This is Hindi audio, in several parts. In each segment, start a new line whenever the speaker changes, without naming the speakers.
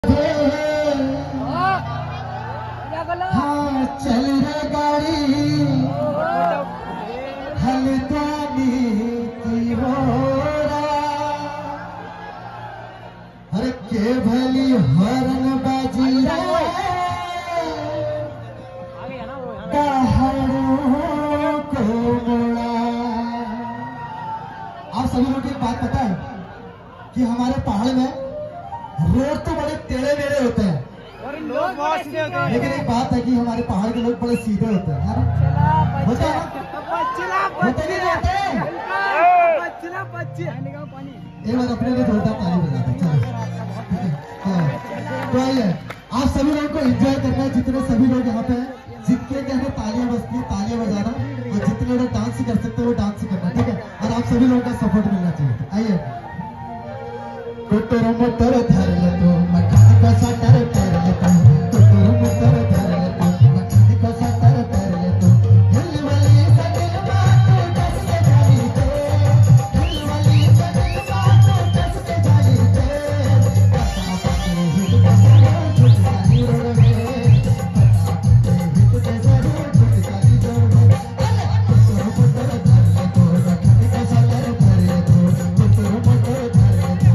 हाँ चल रे गाड़ी हल्कानी की होरा हर के भली हरन बाजी पहाड़ों को मोड़ा। आप सभी लोग एक बात पता है कि हमारे पहाड़ में रोड तो बड़े टेढ़े मेढ़े होते हैं, लेकिन एक बात है कि हमारे पहाड़ के लोग बड़े सीधे होते हैं। होता है एक बार अपने लिए जोरदार ताली बजाते। चलो तो आइए आप सभी लोगों को एंजॉय करना है, जितने सभी लोग यहाँ पे हैं, जितने के हमें तालियां बजती है तालियां बजाना, और जितने लोग डांस कर सकते हैं वो डांस करना, ठीक है। और आप सभी लोगों का सपोर्ट मिलना चाहिए। आइए मोटर मोटर धर ले तो मकान का सटर कर ले तो मोटर मोटर धर ले तो मकान का सटर कर ले तो दिल वाली सदिल बात दस के जाली दे, दिल वाली सदिल बात दस के जाली दे, पता पते हिट के जरूर झुक जाली रोड में, पता पते हिट के जरूर झुक जाली रोड में। मोटर मोटर धर ले तो मकान का सटर कर ले तो मोटर मोटर धर ले तो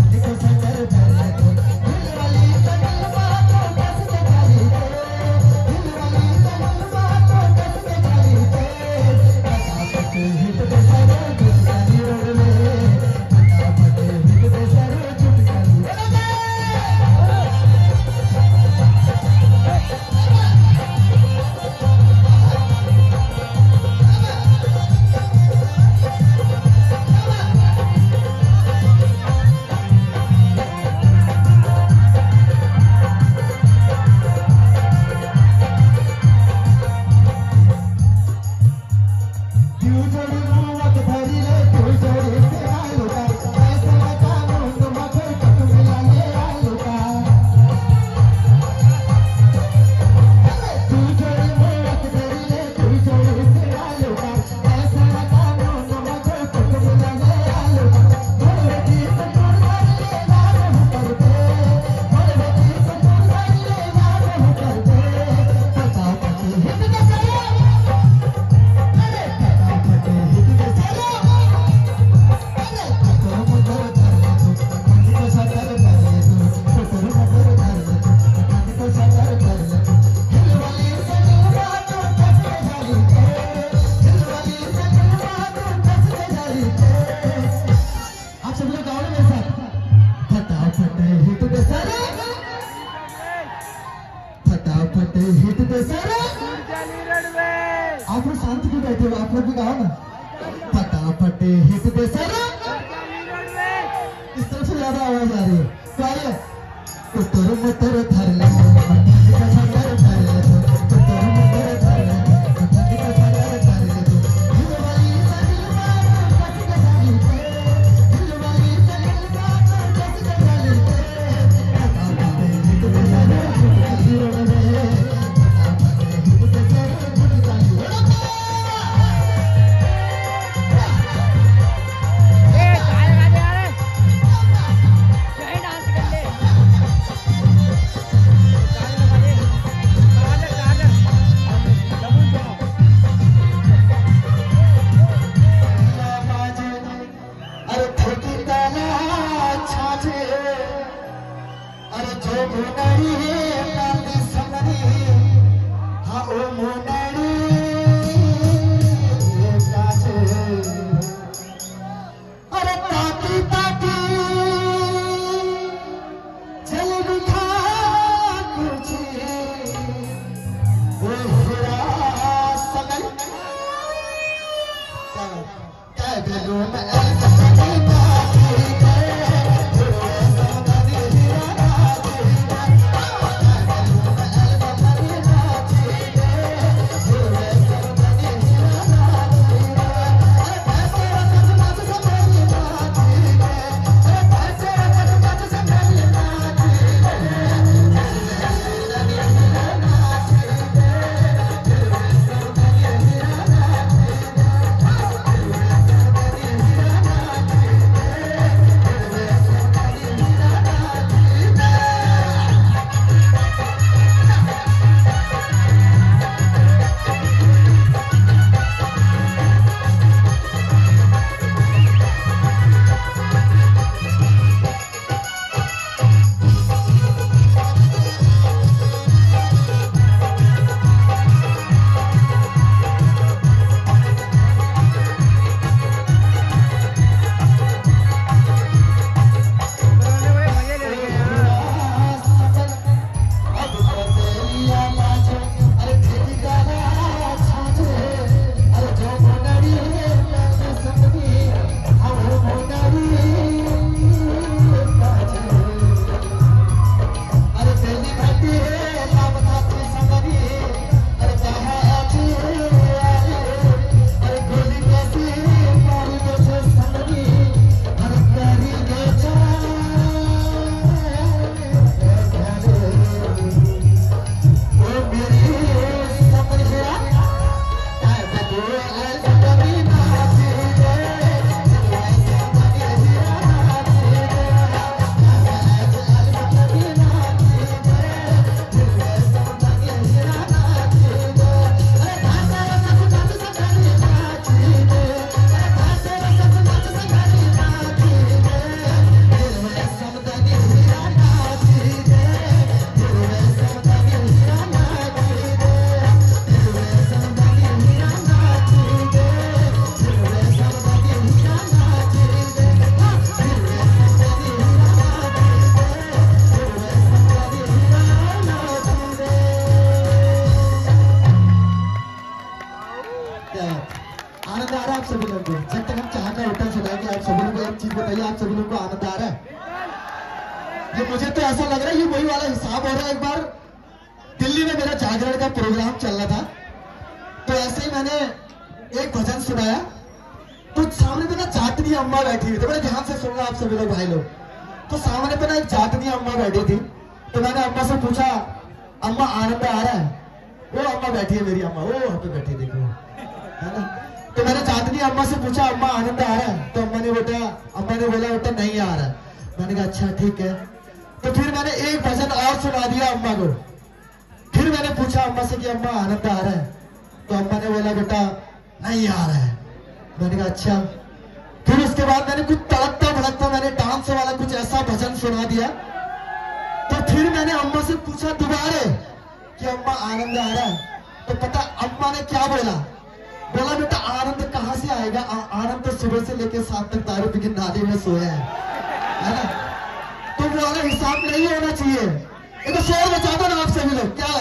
आप लोग शांति क्यों बैठे हो? आप लोग भी कहो ना फटाफट हिट दे सर। इस तरफ से ज्यादा आवाज आ रही है तो आइए कुतर मुतर धर ले मुझे तो ऐसा लग रहा है ये वही वाला हिसाब हो रहा है। एक बार दिल्ली में मेरा जागरण का प्रोग्राम चल रहा था, तो ऐसे ही मैंने एक भजन सुनाया, तो सामने पे ना जाटनी अम्मा बैठी हुई थी। बड़े ध्यान से सुनना आप सभी लोग भाई लोग। तो सामने पे ना एक जाटनी अम्मा बैठी थी, तो मैंने अम्मा से पूछा, अम्मा आनंद आ रहा है? वो अम्मा बैठी है मेरी अम्मा, वो वहां पे बैठी देखो, है ना। तो मैंने जाटनी अम्मा से पूछा, अम्मा आनंद आ रहा है? तो अम्मा ने बोला बेटा नहीं आ रहा है। मैंने कहा अच्छा ठीक है। तो फिर मैंने एक भजन और सुना दिया अम्मा को। फिर मैंने पूछा अम्मा से कि अम्मा आनंद आ रहा है? तो अम्मा ने बोला बेटा नहीं आ रहा है। मैंने कहा अच्छा। फिर उसके बाद मैंने कुछ तड़कता भड़कता मैंने डांस वाला कुछ ऐसा भजन सुना दिया। तो फिर मैंने अम्मा से पूछा दोबारा कि अम्मा आनंद आ रहा है? तो पता अम्मा ने क्या बोला बेटा आनंद कहां से आएगा, आनंद तो सुबह से लेकर शाम तक दारू पी के नाले में सोया है ना। तो वो वाला हिसाब नहीं होना चाहिए। एक तो शोर बचा दो ना आप सभी लोग, क्या